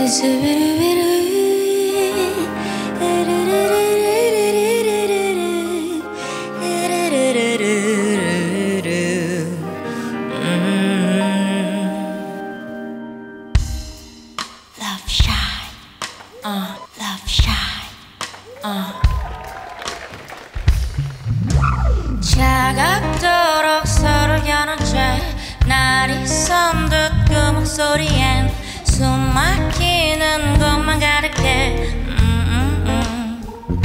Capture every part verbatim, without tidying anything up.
차갑도록 서로 여는 채 날이 선 듯 그 목소리엔 숨 막히는 것만 가득해. 음, 음,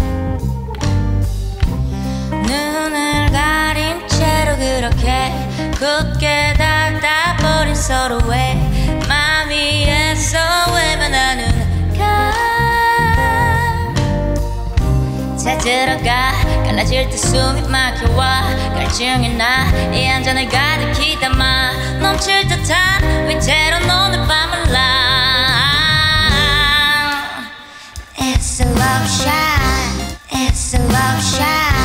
음. 눈을 가린 채로 그렇게 굳게 닫아버린 서로의 맘 위에서 외면하는가. 찾으러 가 갈라질 때 숨이 막혀와 갈증이 나 이 한 잔을 가득히 담아 넘칠 듯한 위태로운 오늘 밤을 나. It's a love shine, it's a love shine.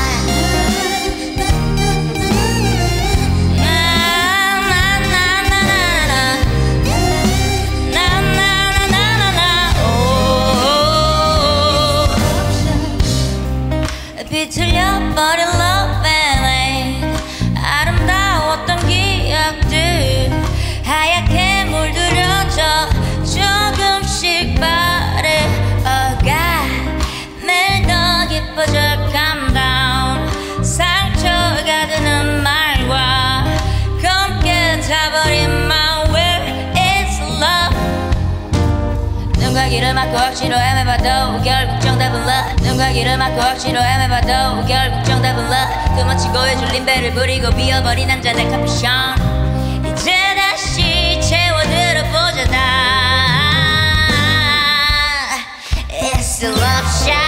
비틀려버린 love ballet 아름다웠던 기억들 하얗게 물들여져 조금씩 바래어가 매일 더 깊어져 calm down. 상처가 드는 말과 검게 타버린 my world is love. 눈과 귀를 막고 억지로 헤매봐도 결국 정답은 love. 눈과 귀를 막고 억지로 헤매봐도 결국 정답은 love. 그만치 고여줄 림배를 부리고 비워버린 한 잔의 카피션 이제 다시 채워들어보자 다. It's a love shot.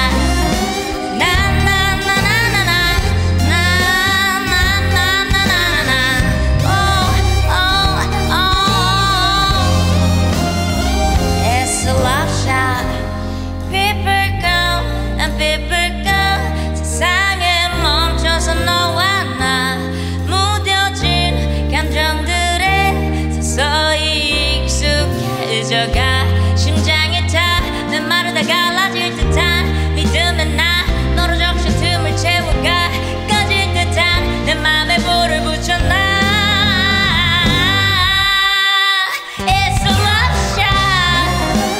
세상에 멈춰서 너와 나 무뎌진 감정들에 서서히 익숙해져가. 심장이 타 내 말을 다 갈라질 듯한 믿음에 나 너로 적신 틈을 채워가. 꺼질 듯한 내 맘에 불을 붙여놔. It's a love shot.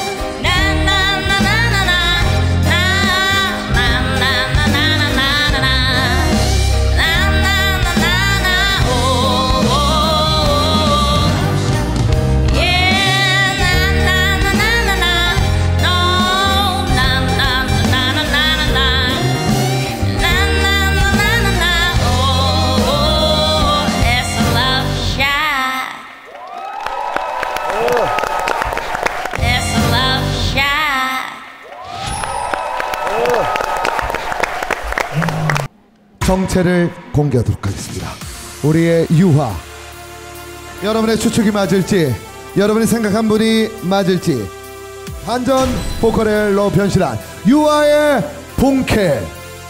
정체를 공개하도록 하겠습니다. 우리의 유화, 여러분의 추측이 맞을지, 여러분이 생각한 분이 맞을지, 반전 보컬로 변신한 유화의 본캐,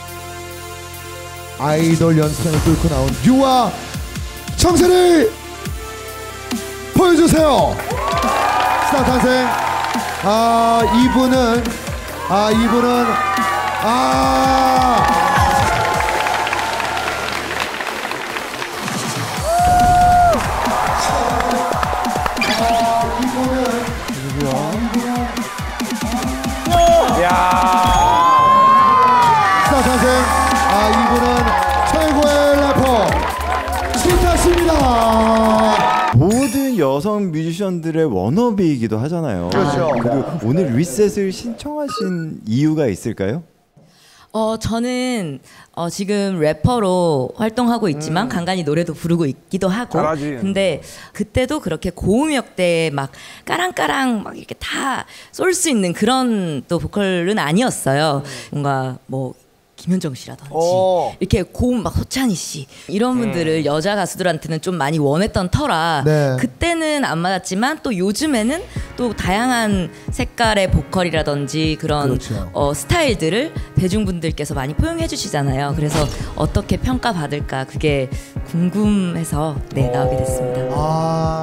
아이돌 연습생을 뚫고 나온 유화 정체를 보여주세요. 스타 탄생. 아 이분은 아 이분은 아 스타 탄생. 아 이분은 최고의 래퍼 스타씨입니다. 모든 여성 뮤지션들의 워너비이기도 하잖아요. 그렇죠. 그리고 오늘 리셋을 신청하신 이유가 있을까요? 어 저는 어, 지금 래퍼로 활동하고 있지만 음. 간간히 노래도 부르고 있기도 하고. 잘하지. 근데 그때도 그렇게 고음역대에 막 까랑까랑 막 이렇게 다 쏠 수 있는 그런 또 보컬은 아니었어요. 뭔가 뭐 김현정 씨라든지 오. 이렇게 고음 막 소찬희 씨 이런 분들을 여자 가수들한테는 좀 많이 원했던 터라 네. 그때는 안 맞았지만 또 요즘에는 또 다양한 색깔의 보컬이라든지 그런 그렇죠. 어, 스타일들을 대중분들께서 많이 포용해 주시잖아요. 그래서 어떻게 평가받을까 그게 궁금해서 네 나오게 됐습니다. 아